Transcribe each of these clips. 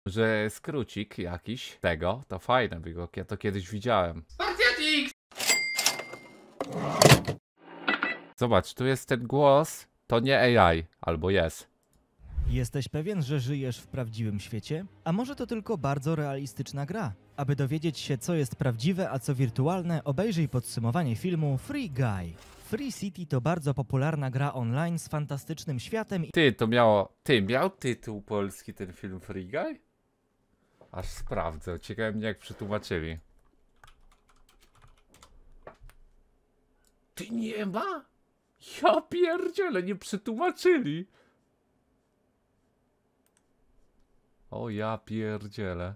że skrócik jakiś tego, to fajne, bo ja to kiedyś widziałem. Zobacz, tu jest ten głos, to nie AI, albo jest. Jesteś pewien, że żyjesz w prawdziwym świecie? A może to tylko bardzo realistyczna gra? Aby dowiedzieć się, co jest prawdziwe, a co wirtualne, obejrzyj podsumowanie filmu Free Guy. Free City to bardzo popularna gra online z fantastycznym światem i Miał tytuł polski ten film Free Guy? Aż sprawdzę, ciekawe mnie jak przetłumaczyli. Ty nie ma? Ja pierdzielę, nie przetłumaczyli. O ja pierdzielę.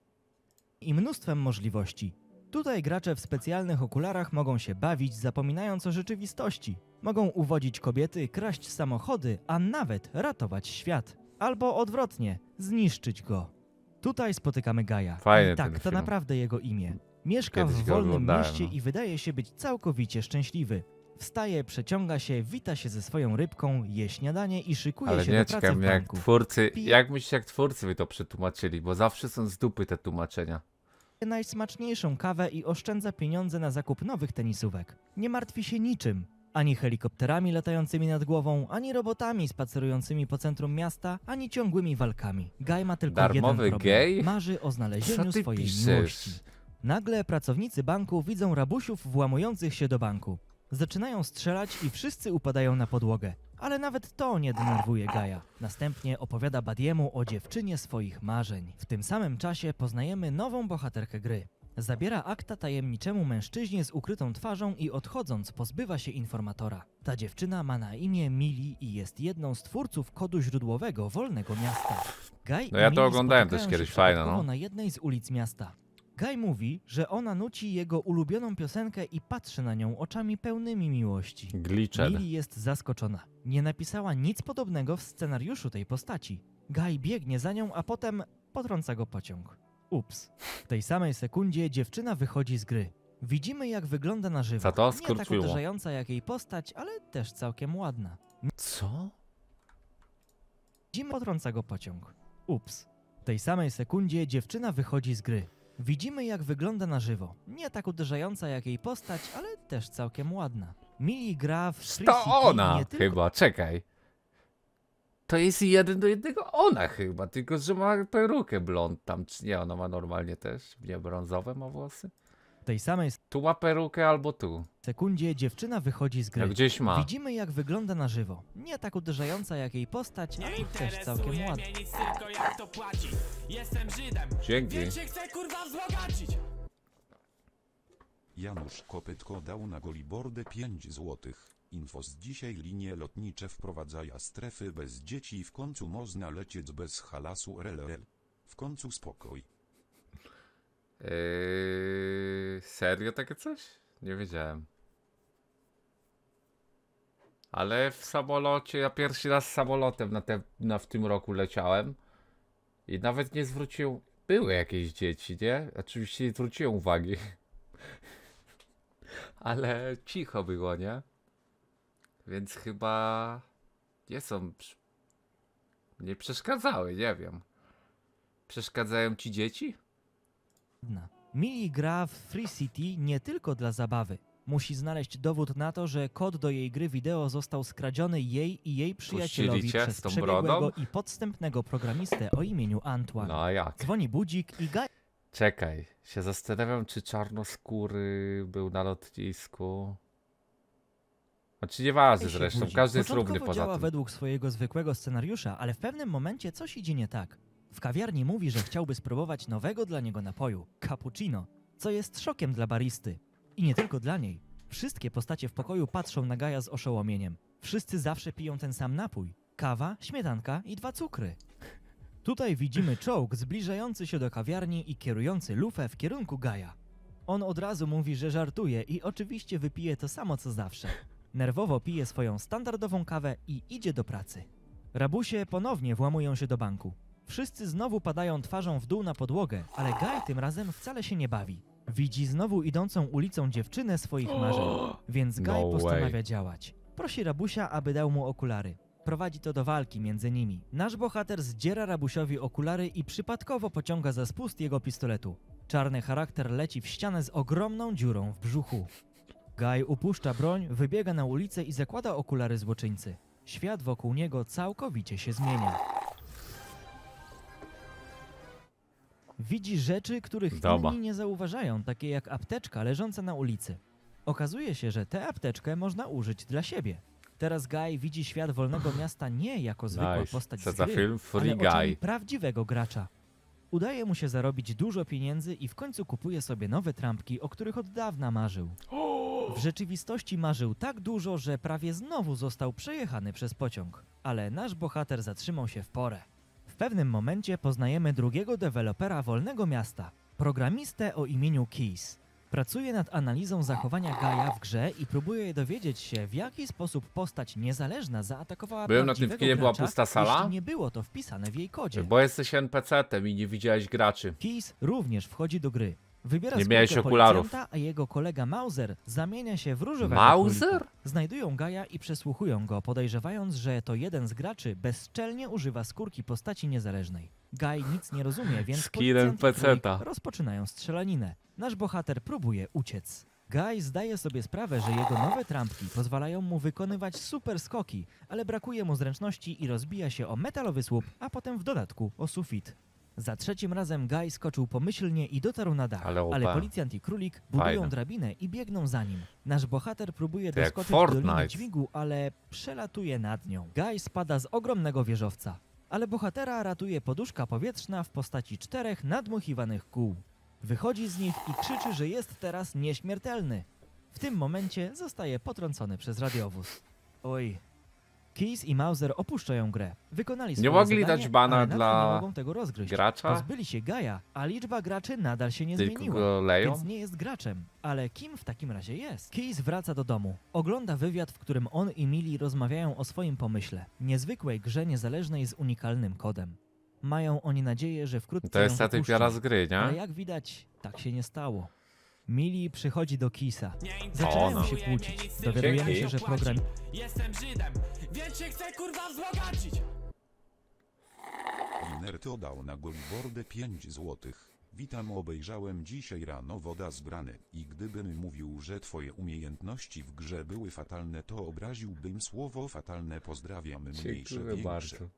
i mnóstwem możliwości. Tutaj gracze w specjalnych okularach mogą się bawić, zapominając o rzeczywistości. Mogą uwodzić kobiety, kraść samochody, a nawet ratować świat. Albo odwrotnie, zniszczyć go. Tutaj spotykamy Gaja. Fajny I tak, ten to film. naprawdę jego imię. Mieszka Kiedyś w go wolnym oglądałem, mieście no. i wydaje się być całkowicie szczęśliwy. Wstaje, przeciąga się, wita się ze swoją rybką, je śniadanie i szykuje Ale się nie, do pracy ciekawe w mnie jak banku. twórcy, jak myślisz jak twórcy by to przetłumaczyli, bo zawsze są z dupy te tłumaczenia. Najsmaczniejszą kawę i oszczędza pieniądze na zakup nowych tenisówek. Nie martwi się niczym. Ani helikopterami latającymi nad głową, ani robotami spacerującymi po centrum miasta, ani ciągłymi walkami. Guy ma tylko Darmowy jeden problem. gej? Marzy o znalezieniu Co ty swojej piszesz? miłości. Nagle pracownicy banku widzą rabusiów włamujących się do banku. Zaczynają strzelać i wszyscy upadają na podłogę. Ale nawet to nie denerwuje Gaja. Następnie opowiada Badiemu o dziewczynie swoich marzeń. W tym samym czasie poznajemy nową bohaterkę gry. Zabiera akta tajemniczemu mężczyźnie z ukrytą twarzą i odchodząc pozbywa się informatora. Ta dziewczyna ma na imię Mili i jest jedną z twórców kodu źródłowego Wolnego Miasta. Guy No i ja to Mili oglądałem spotykają też kiedyś, się fajne, przypadkowo no. na jednej z ulic miasta. Guy mówi, że ona nuci jego ulubioną piosenkę i patrzy na nią oczami pełnymi miłości. Glitched. Mili jest zaskoczona. Nie napisała nic podobnego w scenariuszu tej postaci. Guy biegnie za nią, a potem potrąca go pociąg. Ups. W tej samej sekundzie dziewczyna wychodzi z gry. Widzimy, jak wygląda na żywo. Za to Nie skrót tak filmu. uderzająca jak jej postać, ale też całkiem ładna. Co? Widzimy, potrąca go pociąg. Ups. W tej samej sekundzie dziewczyna wychodzi z gry. Widzimy, jak wygląda na żywo. Nie tak uderzająca jak jej postać, ale też całkiem ładna. Mili gra w Free To City ona nie tylko chyba, czekaj. To jest 1:1 ona chyba, tylko że ma perukę blond tam, czy nie, ona ma normalnie też, nie brązowe ma włosy. w tej samej Tu ma perukę albo tu. sekundzie dziewczyna wychodzi z gry. No gdzieś ma. Widzimy, jak wygląda na żywo. Nie tak uderzająca jak jej postać, ale też całkiem ładna. Mnie nic, tylko jak to płaci. Jestem Żydem, Dzięki. więc się chcę kurwa wzbogacić. Janusz Kopytko dał na Golibordę 5 złotych. Info z dzisiaj linie lotnicze wprowadzają strefy bez dzieci i w końcu można lecieć bez halasu RLL. W końcu spokój. Serio takie coś? Nie wiedziałem. Ale w samolocie, ja pierwszy raz samolotem w tym roku leciałem i nawet nie zwróciłem, były jakieś dzieci, nie? Oczywiście nie zwróciłem uwagi. Ale cicho było, nie? Więc chyba nie są, nie przeszkadzały, nie wiem. Przeszkadzają ci dzieci? Mili gra w Free City nie tylko dla zabawy. Musi znaleźć dowód na to, że kod do jej gry wideo został skradziony jej i jej przyjacielowi Puścili cię przez z tą przebiegłego brodą? i podstępnego programistę o imieniu Antoine. No a jak? Dzwoni budzik i Guy Czekaj, się zastanawiam, czy czarnoskóry był na lotnisku. Znaczy nieważne się zresztą, budzi. każdy jest Początkowo równy poza działa tym. według swojego zwykłego scenariusza, ale w pewnym momencie coś idzie nie tak. W kawiarni mówi, że chciałby spróbować nowego dla niego napoju, cappuccino, co jest szokiem dla baristy. I nie tylko dla niej. Wszystkie postacie w pokoju patrzą na Gaja z oszołomieniem. Wszyscy zawsze piją ten sam napój. Kawa, śmietanka i 2 cukry. Tutaj widzimy czołg zbliżający się do kawiarni i kierujący lufę w kierunku Gaja. On od razu mówi, że żartuje i oczywiście wypije to samo co zawsze. Nerwowo pije swoją standardową kawę i idzie do pracy. Rabusie ponownie włamują się do banku. Wszyscy znowu padają twarzą w dół na podłogę, ale Guy tym razem wcale się nie bawi. Widzi znowu idącą ulicą dziewczynę swoich marzeń, więc Guy No postanawia way. działać. Prosi Rabusia, aby dał mu okulary. Prowadzi to do walki między nimi. Nasz bohater zdziera rabusiowi okulary i przypadkowo pociąga za spust jego pistoletu. Czarny charakter leci w ścianę z ogromną dziurą w brzuchu. Guy upuszcza broń, wybiega na ulicę i zakłada okulary złoczyńcy. Świat wokół niego całkowicie się zmienia. Widzi rzeczy, których inni nie zauważają, takie jak apteczka leżąca na ulicy. Okazuje się, że tę apteczkę można użyć dla siebie. Teraz Guy widzi świat wolnego miasta nie jako zwykła postać z gry, film Free ale oczami Guy. prawdziwego gracza. Udaje mu się zarobić dużo pieniędzy i w końcu kupuje sobie nowe trampki, o których od dawna marzył. W rzeczywistości marzył tak dużo, że prawie znowu został przejechany przez pociąg. Ale nasz bohater zatrzymał się w porę. W pewnym momencie poznajemy drugiego dewelopera wolnego miasta, programistę o imieniu Keys. Pracuje nad analizą zachowania Guy'a w grze i próbuje dowiedzieć się, w jaki sposób postać niezależna zaatakowała Byłem na tym prawdziwego filmie, była gracza, pusta sala? jeśli nie było to wpisane w jej kodzie. Bo jesteś NPC-tem i nie widziałeś graczy. Keys również wchodzi do gry. Wybiera Nie miałeś skórkę okularów. policjanta, a jego kolega Mauser zamienia się w różowego Mauser? królika. Znajdują Guy'a i przesłuchują go, podejrzewając, że to jeden z graczy bezczelnie używa skórki postaci niezależnej. Guy nic nie rozumie, więc Skin policjant i NPC-ta. królik rozpoczynają strzelaninę. Nasz bohater próbuje uciec. Guy zdaje sobie sprawę, że jego nowe trampki pozwalają mu wykonywać super skoki, ale brakuje mu zręczności i rozbija się o metalowy słup, a potem w dodatku o sufit. Za trzecim razem Guy skoczył pomyślnie i dotarł na dach, Ale ale policjant i królik budują Fajne. drabinę i biegną za nim. Nasz bohater próbuje To jak doskoczyć do linii Fortnite. dźwigu, ale przelatuje nad nią. Guy spada z ogromnego wieżowca, ale bohatera ratuje poduszka powietrzna w postaci 4 nadmuchiwanych kół. Wychodzi z nich i krzyczy, że jest teraz nieśmiertelny. W tym momencie zostaje potrącony przez radiowóz. Oj. Keys i Mauser opuszczają grę. Wykonali swoje mogli zadanie, dać bana ale nadal dla nie mogą tego rozgryźć. gracza? Pozbyli się Guy'a, a liczba graczy nadal się nie Tylko zmieniła. go leją? Więc nie jest graczem. Ale kim w takim razie jest? Keys wraca do domu. Ogląda wywiad, w którym on i Millie rozmawiają o swoim pomyśle. Niezwykłej grze niezależnej z unikalnym kodem. Mają oni nadzieję, że wkrótce To jest ją ta wypuszczą. typiara z gry, Ale nie? jak widać, tak się nie stało. Millie przychodzi do Keysa. Nie Zaczynają Ona. się interesuje mnie kłócić. nic, Dowiadujemy Dzięki. się, że program... Jestem Żydem, więc się chcę kurwa wzbogacić. Linerty oddał na Golibordę 5 złotych. Witam, obejrzałem dzisiaj rano Woda z Brany i gdybym mówił, że twoje umiejętności w grze były fatalne, to obraziłbym słowo fatalne. Pozdrawiam, mniejsze Dziękuję większe. bardzo.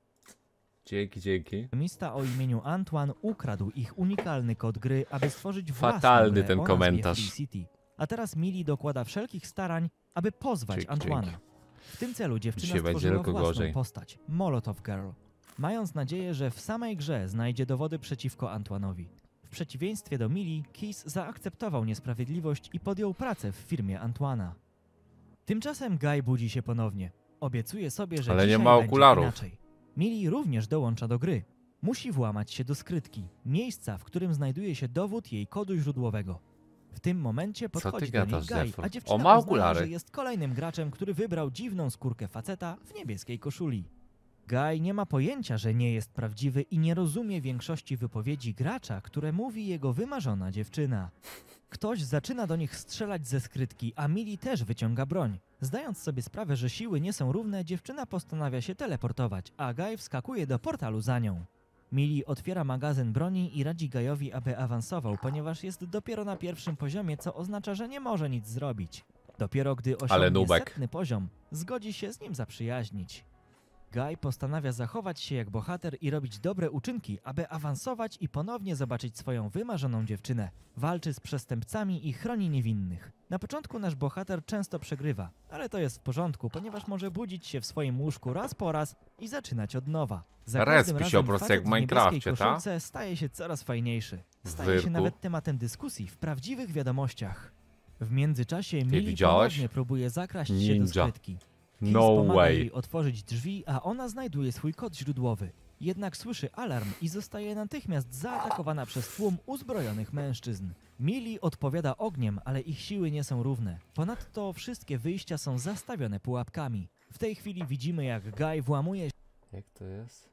Dzięki, dzięki. Programista o imieniu Antoine ukradł ich unikalny kod gry, aby stworzyć własną Fatalny grę ten o nazwie komentarz. Free City. A teraz Millie dokłada wszelkich starań, aby pozwać Dzięki, Antoine'a. dzięki. W tym celu dziewczyna Dzisiaj będzie stworzyła tylko własną gorzej. postać, Molotov Girl, mając nadzieję, że w samej grze znajdzie dowody przeciwko Antoine'owi. W przeciwieństwie do Millie, Keys zaakceptował niesprawiedliwość i podjął pracę w firmie Antoine'a. Tymczasem Guy budzi się ponownie. Obiecuje sobie, że Ale nie dzisiaj ma będzie okularów. inaczej. Millie również dołącza do gry. Musi włamać się do skrytki, miejsca, w którym znajduje się dowód jej kodu źródłowego. W tym momencie ty podchodzi do niej gadasz, Guy, Zefron? a dziewczyna O, ma uznaje, okulary. że jest kolejnym graczem, który wybrał dziwną skórkę faceta w niebieskiej koszuli. Guy nie ma pojęcia, że nie jest prawdziwy i nie rozumie większości wypowiedzi gracza, które mówi jego wymarzona dziewczyna. Ktoś zaczyna do nich strzelać ze skrytki, a Millie też wyciąga broń. Zdając sobie sprawę, że siły nie są równe, dziewczyna postanawia się teleportować, a Guy wskakuje do portalu za nią. Millie otwiera magazyn broni i radzi Guy'owi, aby awansował, ponieważ jest dopiero na pierwszym poziomie, co oznacza, że nie może nic zrobić. Dopiero gdy osiągnie nubek. 100. poziom, zgodzi się z nim zaprzyjaźnić. Guy postanawia zachować się jak bohater i robić dobre uczynki, aby awansować i ponownie zobaczyć swoją wymarzoną dziewczynę. Walczy z przestępcami i chroni niewinnych. Na początku nasz bohater często przegrywa, ale to jest w porządku, ponieważ może budzić się w swoim łóżku raz po raz i zaczynać od nowa. Za każdym Respi się razem po prostu facet jak w w niebieskiej Minecrafcie, ta? koszulce staje się coraz fajniejszy. Staje się Wyrku. nawet tematem dyskusji w prawdziwych wiadomościach. W międzyczasie Millie widziałeś? ponownie próbuje zakraść się do Ninja. skrytki. Keys No pomaga way. jej otworzyć drzwi, a ona znajduje swój kod źródłowy. Jednak słyszy alarm i zostaje natychmiast zaatakowana przez tłum uzbrojonych mężczyzn. Millie odpowiada ogniem, ale ich siły nie są równe. Ponadto wszystkie wyjścia są zastawione pułapkami. W tej chwili widzimy, jak Guy włamuje Jak to jest?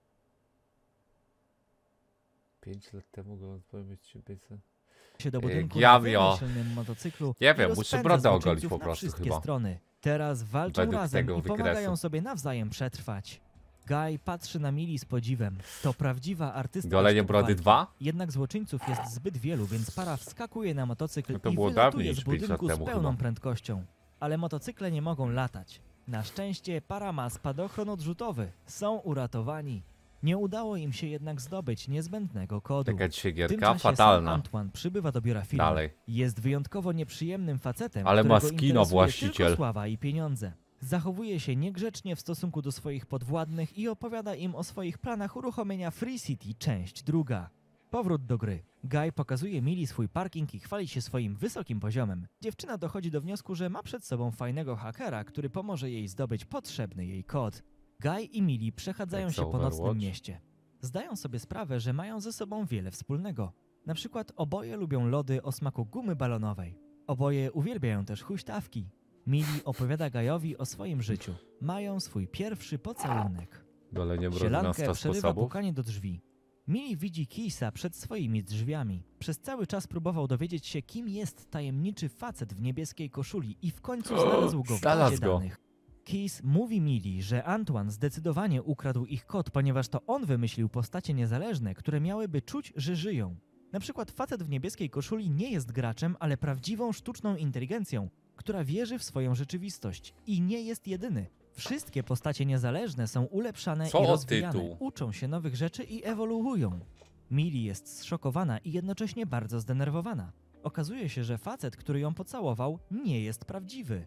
5 lat temu go odpowiedzieć ci się do budynku Ja na wio. wymyślnym motocyklu Nie i wiem, muszę rozpędza brodę złoczyńców ogolić po na prostu wszystkie chyba. strony. Teraz walczą Według razem tego i pomagają wykresu. sobie nawzajem przetrwać. Guy patrzy na Millie z podziwem. To prawdziwa artystka Golenie sztuk brody walki. 2? Jednak złoczyńców jest zbyt wielu, więc para wskakuje na motocykl No to i było wylatuje dawniej z niż 5 lat budynku z temu pełną chyba. prędkością. Ale motocykle nie mogą latać. Na szczęście para ma spadochron odrzutowy. Są uratowani. Nie udało im się jednak zdobyć niezbędnego kodu. Taka dzisiaj W tym gierka czasie fatalna. Sam Antoine przybywa do biura firmy. Dalej. Jest wyjątkowo nieprzyjemnym facetem, Ale ma którego skino interesuje właściciel. tylko sława i pieniądze. Zachowuje się niegrzecznie w stosunku do swoich podwładnych i opowiada im o swoich planach uruchomienia Free City, część druga. Powrót do gry. Guy pokazuje Millie swój parking i chwali się swoim wysokim poziomem. Dziewczyna dochodzi do wniosku, że ma przed sobą fajnego hakera, który pomoże jej zdobyć potrzebny jej kod. Guy i Millie przechadzają Jak się po nocnym Overwatch. mieście. Zdają sobie sprawę, że mają ze sobą wiele wspólnego. Na przykład oboje lubią lody o smaku gumy balonowej. Oboje uwielbiają też huśtawki. Millie opowiada Guyowi o swoim życiu. Mają swój pierwszy pocałunek. Golenie brody na Sielankę 100 przerywa sposobów. pukanie do drzwi. Millie widzi Keisa przed swoimi drzwiami. Przez cały czas próbował dowiedzieć się, kim jest tajemniczy facet w niebieskiej koszuli i w końcu znalazł go w Znalazł bazie go. danych. Keys mówi Millie, że Antoine zdecydowanie ukradł ich kod, ponieważ to on wymyślił postacie niezależne, które miałyby czuć, że żyją. Na przykład facet w niebieskiej koszuli nie jest graczem, ale prawdziwą sztuczną inteligencją, która wierzy w swoją rzeczywistość. I nie jest jedyny. Wszystkie postacie niezależne są ulepszane Co i o rozwijane, tytuł? uczą się nowych rzeczy i ewoluują. Millie jest zszokowana i jednocześnie bardzo zdenerwowana. Okazuje się, że facet, który ją pocałował, nie jest prawdziwy.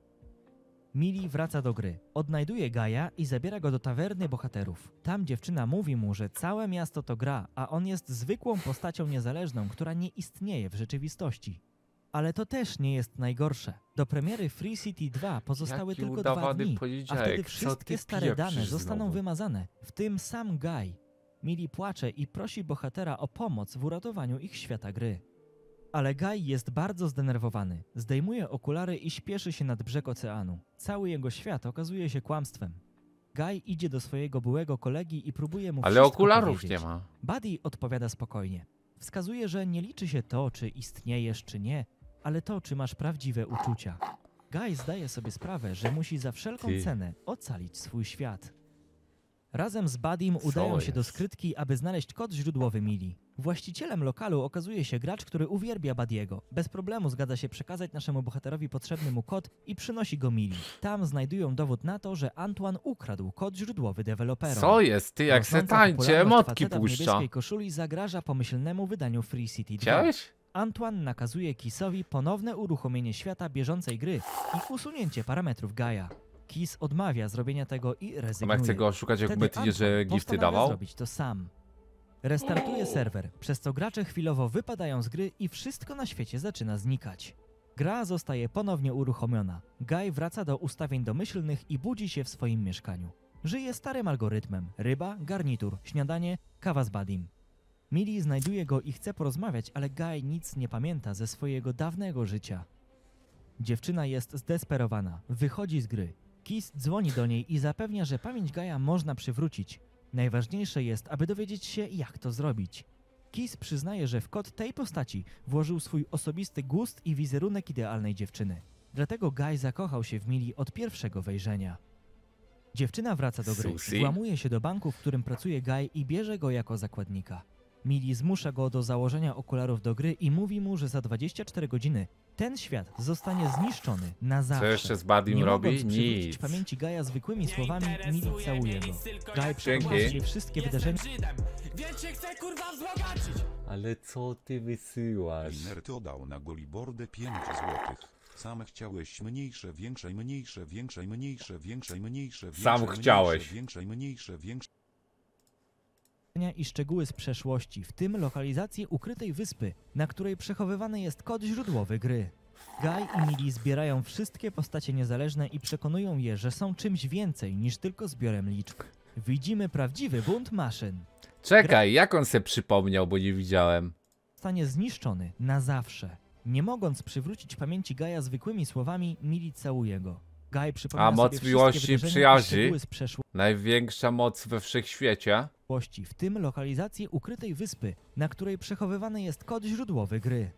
Millie wraca do gry, odnajduje Gaja i zabiera go do tawerny bohaterów. Tam dziewczyna mówi mu, że całe miasto to gra, a on jest zwykłą postacią niezależną, która nie istnieje w rzeczywistości. Ale to też nie jest najgorsze. Do premiery Free City 2 pozostały Jaki tylko 2 udawany dni, a poniedziałek. wtedy Co wszystkie ty stare dane pieprzysz zostaną znowu? wymazane, w tym sam Guy. Millie płacze i prosi bohatera o pomoc w uratowaniu ich świata gry. Ale Guy jest bardzo zdenerwowany. Zdejmuje okulary i śpieszy się nad brzeg oceanu. Cały jego świat okazuje się kłamstwem. Guy idzie do swojego byłego kolegi i próbuje mu Ale wszystko okularów powiedzieć. nie ma. Buddy odpowiada spokojnie. Wskazuje, że nie liczy się to, czy istniejesz, czy nie, ale to, czy masz prawdziwe uczucia. Guy zdaje sobie sprawę, że musi za wszelką Ty. cenę ocalić swój świat. Razem z Buddym Co udają się do jest? skrytki, aby znaleźć kod źródłowy Millie. Właścicielem lokalu okazuje się gracz, który uwielbia Buddiego. Bez problemu zgadza się przekazać naszemu bohaterowi potrzebny mu kod i przynosi go Millie. Tam znajdują dowód na to, że Antoine ukradł kod źródłowy deweloperom. Co jest? Ty jak se Rosnąca tańczy, popularność emotki faceta w puszcza. niebieskiej koszuli zagraża pomyślnemu wydaniu Free City 2. Widziałeś? Antoine nakazuje Kissowi ponowne uruchomienie świata bieżącej gry i usunięcie parametrów Gaia. Kiss odmawia zrobienia tego i A rezygnuje. ja chcę go oszukać, jak Wtedy my że Antoine gifty postanawia dawał? zrobić to sam. Restartuje serwer, przez co gracze chwilowo wypadają z gry i wszystko na świecie zaczyna znikać. Gra zostaje ponownie uruchomiona. Guy wraca do ustawień domyślnych i budzi się w swoim mieszkaniu. Żyje starym algorytmem. Ryba, garnitur, śniadanie, kawa z Buddym. Millie znajduje go i chce porozmawiać, ale Guy nic nie pamięta ze swojego dawnego życia. Dziewczyna jest zdesperowana, wychodzi z gry. Kiss dzwoni do niej i zapewnia, że pamięć Gaja można przywrócić. Najważniejsze jest, aby dowiedzieć się, jak to zrobić. Kiss przyznaje, że w kod tej postaci włożył swój osobisty gust i wizerunek idealnej dziewczyny. Dlatego Guy zakochał się w Millie od pierwszego wejrzenia. Dziewczyna wraca do gry, Susi? włamuje się do banku, w którym pracuje Guy i bierze go jako zakładnika. Millie zmusza go do założenia okularów do gry i mówi mu, że za 24 godziny ten świat zostanie zniszczony na zawsze. Co jeszcze z Buddym Nie robi? mogąc przywrócić Nic. pamięci Gaja zwykłymi słowami, Millie całuje go. Guy przypomina Dzięki. sobie wszystkie wydarzenia Żydem, więc się chce kurwa wzbogacić. Ale co ty wysyłasz? Liner oddał na Golibordę 5 złotych. Sam chciałeś mniejsze, większe, mniejsze, większe, mniejsze, większe, mniejsze, Sam większe, chciałeś. Większe, mniejsze, większe. i szczegóły z przeszłości, w tym lokalizację ukrytej wyspy, na której przechowywany jest kod źródłowy gry. Guy i Millie zbierają wszystkie postacie niezależne i przekonują je, że są czymś więcej niż tylko zbiorem liczb. Widzimy prawdziwy bunt maszyn. Czekaj, jak on se przypomniał, bo nie widziałem. Zostanie zniszczony na zawsze. Nie mogąc przywrócić pamięci Gaja zwykłymi słowami, Millie całuje go. Guy przypomina A moc sobie miłości wszystkie i wydarzenia przyjaźni? szczegóły z przeszłości. Największa moc we wszechświecie. W tym lokalizację ukrytej wyspy, na której przechowywany jest kod źródłowy gry.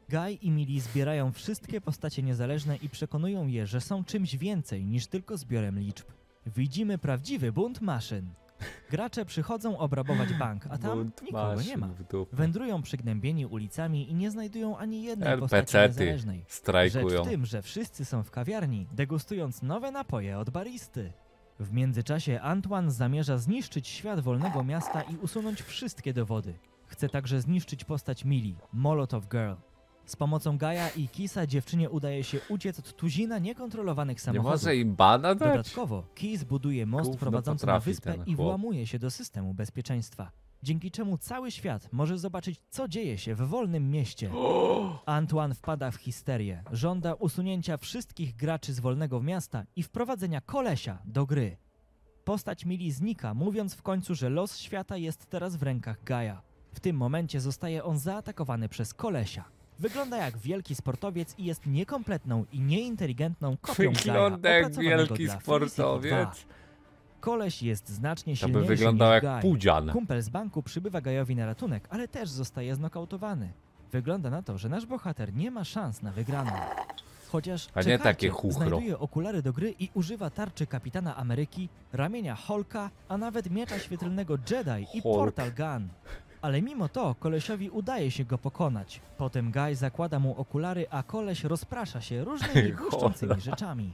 Guy i Millie zbierają wszystkie postacie niezależne i przekonują je, że są czymś więcej niż tylko zbiorem liczb. Widzimy prawdziwy bunt maszyn. Gracze przychodzą obrabować bank, a tam Bunt nikogo nie ma. maszyn w dupę. Wędrują przygnębieni ulicami i nie znajdują ani jednej postaci NPC-ty niezależnej. strajkują. Rzecz w tym, że wszyscy są w kawiarni, degustując nowe napoje od baristy. W międzyczasie Antoine zamierza zniszczyć świat wolnego miasta i usunąć wszystkie dowody. Chce także zniszczyć postać Millie, Molotov Girl. Z pomocą Guy'a i Keisa dziewczynie udaje się uciec od tuzina niekontrolowanych Nie samochodów. może im bana dać? Dodatkowo Keys buduje most Gówno prowadzący na potrafi wyspę ten i chłop. włamuje się do systemu bezpieczeństwa. Dzięki czemu cały świat może zobaczyć, co dzieje się w wolnym mieście. Antoine wpada w histerię. Żąda usunięcia wszystkich graczy z wolnego miasta i wprowadzenia kolesia do gry. Postać Millie znika, mówiąc w końcu, że los świata jest teraz w rękach Guy'a. W tym momencie zostaje on zaatakowany przez kolesia. Wygląda jak wielki sportowiec i jest niekompletną i nieinteligentną kopią Wygląda Guy'a, jak opracowanego wielki dla Felicity 2. sportowiec. Koleś jest znacznie To by silniejszy wyglądał niż jak Guy. pudzian. Kumpel z banku przybywa Guy'owi na ratunek, ale też zostaje znokautowany. Wygląda na to, że nasz bohater nie ma szans na wygraną. Chociaż A nie czekajcie, takie chuchro. znajduje okulary do gry i używa tarczy Kapitana Ameryki, ramienia Hulka, a nawet miecza świetlnego Jedi i Hulk. Portal Gun. Ale mimo to kolesiowi udaje się go pokonać. Potem Guy zakłada mu okulary, a koleś rozprasza się różnymi błyszczącymi rzeczami.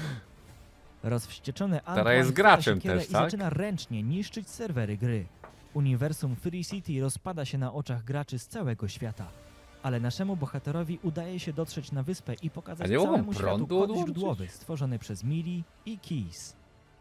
Rozwścieczony Antoine jest chwyta graczem siekierę też, i tak? zaczyna ręcznie niszczyć serwery gry. Uniwersum Free City rozpada się na oczach graczy z całego świata. Ale naszemu bohaterowi udaje się dotrzeć na wyspę i A pokazać nie mogą całemu światu prądu kod odłączyć? źródłowy stworzony przez Millie i Keys.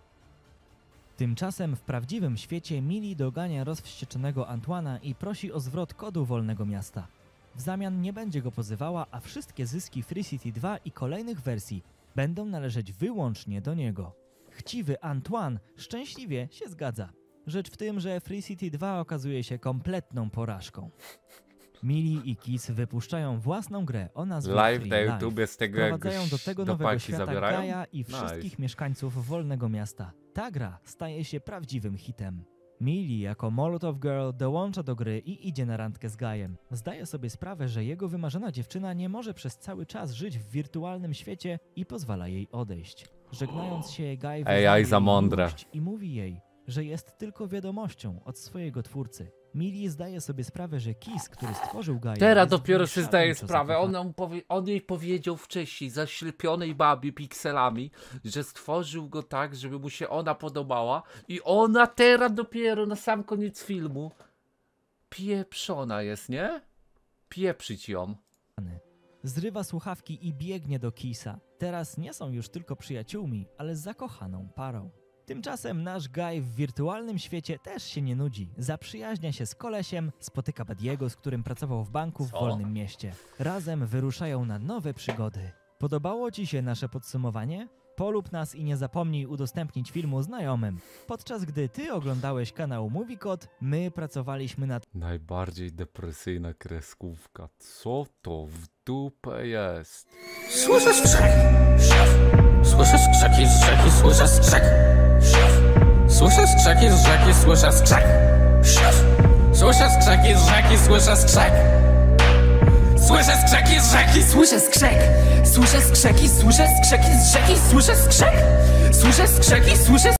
Tymczasem w prawdziwym świecie Millie dogania rozwścieczonego Antoine'a i prosi o zwrot kodu wolnego miasta. W zamian nie będzie go pozywała, a wszystkie zyski Free City 2 i kolejnych wersji będą należeć wyłącznie do niego. Chciwy Antoine szczęśliwie się zgadza. Rzecz w tym, że Free City 2 okazuje się kompletną porażką. Millie i Keys wypuszczają własną grę o nazwie Live Free na Life. YouTubie z tego jak Wprowadzają do tego nowego dopaki świata zabierają? Guy'a i wszystkich Nice. mieszkańców wolnego miasta. Ta gra staje się prawdziwym hitem. Millie jako Molotov Girl dołącza do gry i idzie na randkę z Guy'em. Zdaje sobie sprawę, że jego wymarzona dziewczyna nie może przez cały czas żyć w wirtualnym świecie i pozwala jej odejść. Żegnając się, Guy wyznaje AI za jej mądre. miłość i mówi jej, że jest tylko wiadomością od swojego twórcy. Millie zdaje sobie sprawę, że Keys, który stworzył Guy'a, Teraz jest dopiero w się niej zdaje szaleńczo sprawę. zakochany. On jej powiedział wcześniej, zaślepionej babie pikselami, że stworzył go tak, żeby mu się ona podobała. I ona teraz dopiero na sam koniec filmu pieprzona jest, nie? Pieprzyć ją. Zrywa słuchawki i biegnie do Keysa. Teraz nie są już tylko przyjaciółmi, ale zakochaną parą. Tymczasem nasz Guy w wirtualnym świecie też się nie nudzi. Zaprzyjaźnia się z kolesiem, spotyka Buddiego, z którym pracował w banku w Co? wolnym mieście. Razem wyruszają na nowe przygody. Podobało Ci się nasze podsumowanie? Polub nas i nie zapomnij udostępnić filmu znajomym. Podczas gdy Ty oglądałeś kanał MovieCode, my pracowaliśmy nad Najbardziej depresyjna kreskówka. Co to w dupę jest? Słyszę skrzek. Słyszę skrzeki z rzeki, słyszę skrzek. Słyszę skrzeki z rzeki, słyszę skrzek. Słyszę skrzeki z rzeki, słyszę skrzek. Słyszę skrzeki z rzeki, słyszę skrzek. Słyszę skrzeki, słyszę skrzeki z rzeki, słyszę skrzek. Słyszę skrzeki, słyszę